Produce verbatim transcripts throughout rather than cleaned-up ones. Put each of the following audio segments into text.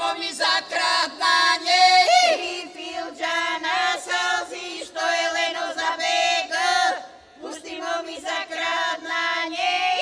mi zakradna njej. I filđana sълзи, što je leno zabega, pustimo mi zakradna njej.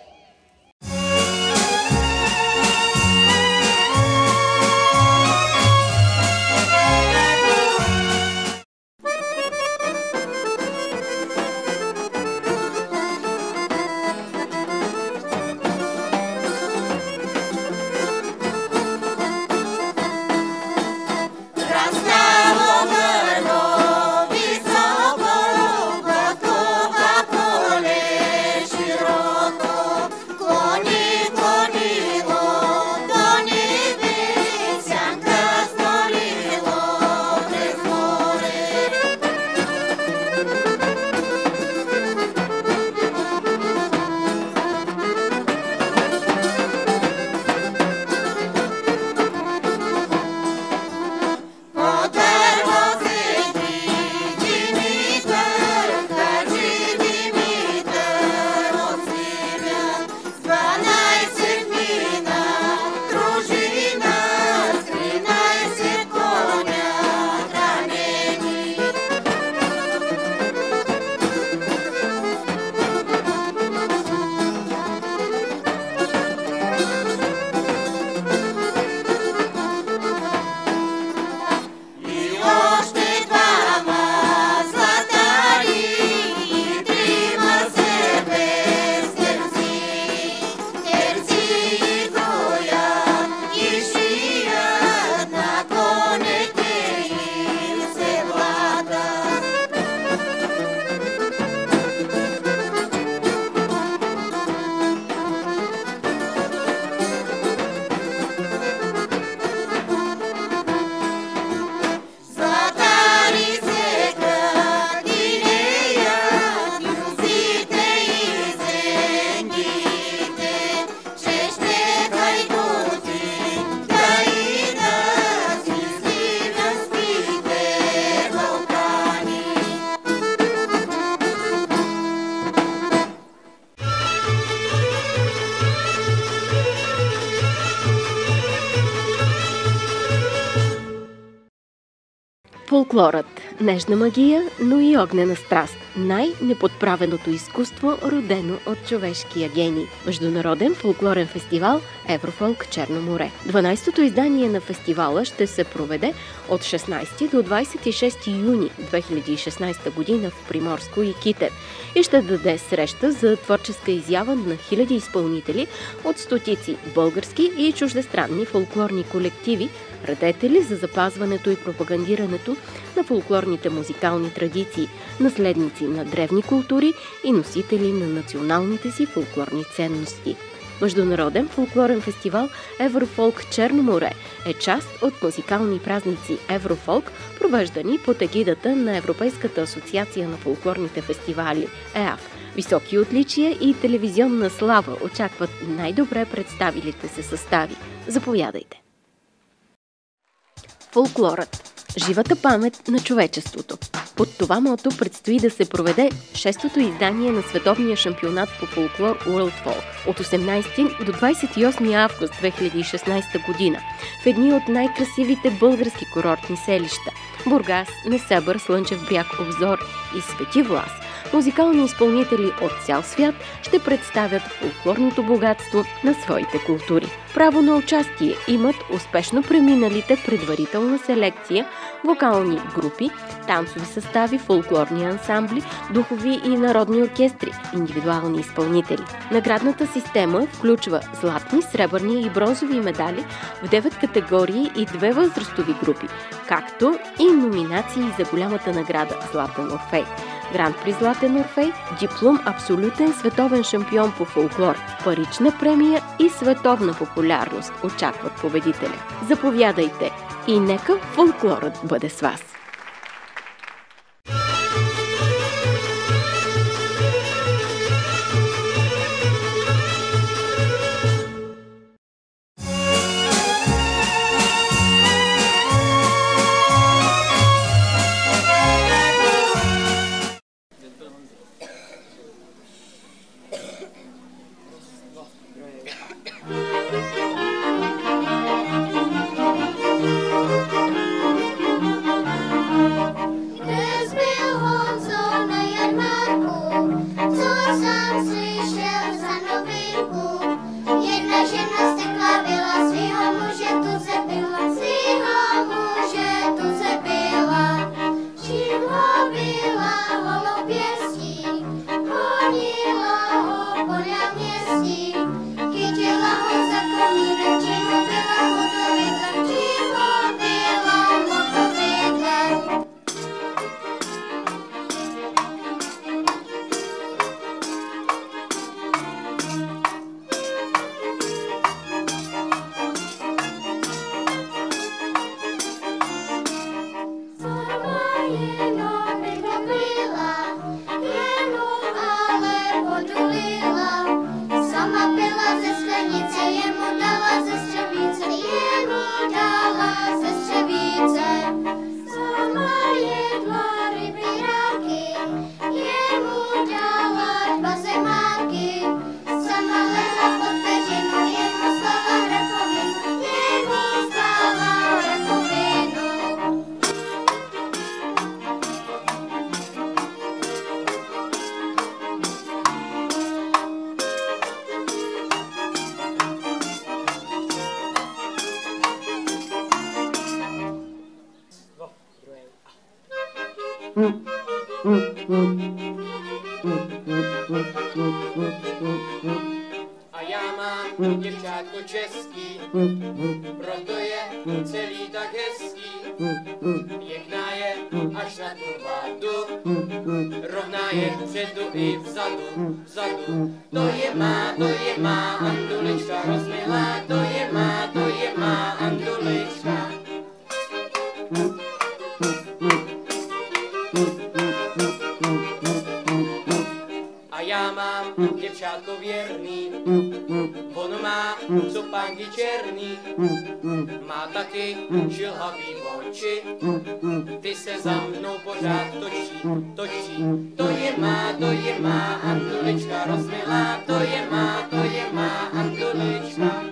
Фолклорът – нежна магия, но и огнена страст. Най-неподправеното изкуство, родено от човешкия гений. Международен фолклорен фестивал Еврофолк Черно море. дванайсетото издание на фестивала ще се проведе от шестнайсети до двайсет и шести юни две хиляди и шестнайсета година в Приморско и Китев и ще даде среща за творческа изява на хиляди изпълнители от стотици български и чуждестранни фолклорни колективи, радетели за запазването и пропагандирането на фолклорните музикални традиции, наследници на древни култури и носители на националните си фолклорни ценности. Международен фолклорен фестивал Еврофолк Черно море е част от музикални празници Еврофолк, провеждани под егидата на Европейската асоциация на фолклорните фестивали ЕАФ. Високи отличия и телевизионна слава очакват най-добре представилите се състави. Заповядайте! Фолклорът – живата памет на човечеството. Под това мото предстои да се проведе шестото издание на световния шампионат по фолклор World Folk от осемнайсети до двайсет и осми август две хиляди и шестнайсета година в едни от най-красивите български курортни селища – Бургас, Несебър, Слънчев бряг, Обзор и Свети Влас. Музикални изпълнители от цял свят ще представят фолклорното богатство на своите култури. Право на участие имат успешно преминалите предварителна селекция, вокални групи, танцови състави, фолклорни ансамбли, духови и народни оркестри, индивидуални изпълнители. Наградната система включва златни, сребърни и бронзови медали в девет категории и две възрастови групи, както и номинации за голямата награда Златен Орфей. Гран-при Златен Орфей, диплом абсолютен световен шампион по фолклор, парична премия и световна популярност очакват победителя. Заповядайте и нека фолклорът бъде с вас! jsem slyšel za novinku, jedna žena stekla byla, svýho muže tu zabila, svýho muže tu zabila. Čím ho byla holopěstí, honila ho po náměstí, chytila ho za komínek, čím ho byla motovidlem, čím ho byla motovidlem. A já mám děvčátko český, proto je celý tak hezký. Pěkná je až na tu vádu, rovná je předu i vzadu, vzadu. To je má, to je má Andulička rozmilá, to je má, to je má Andulička. Já mám děvčátko věrný, ono má copánky černý, má taky žilhavý oči, ty se za mnou pořád točí, točí. To je má, to je má Andulička rozmilá, to je má, to je má Andulička.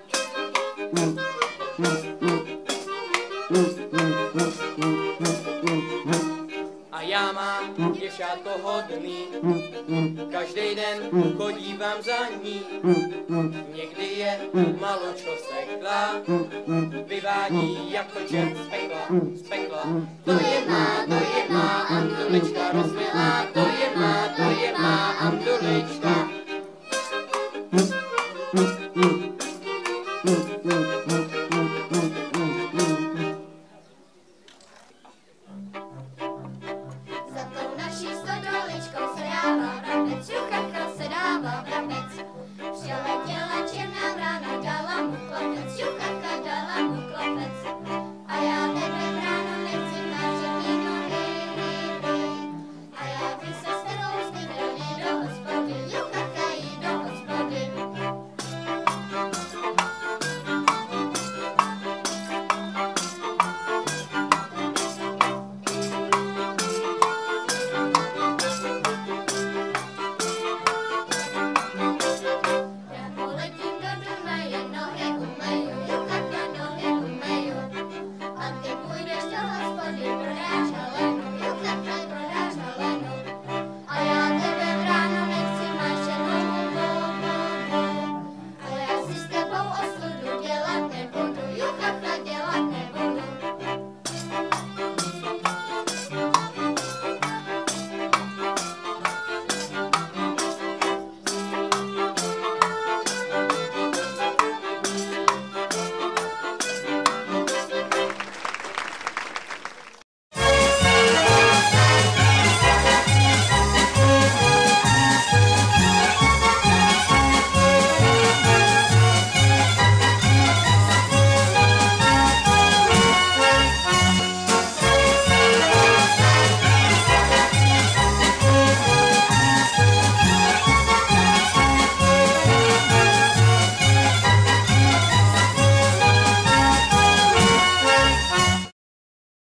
A já mám děvčátko hodný, každý den chodívám za ní. Někdy je maločko seklá, vyvádí jako čert z pekla, z pekla. To je má, to je má Andulička rozmilá, to je má, to je má Andulička.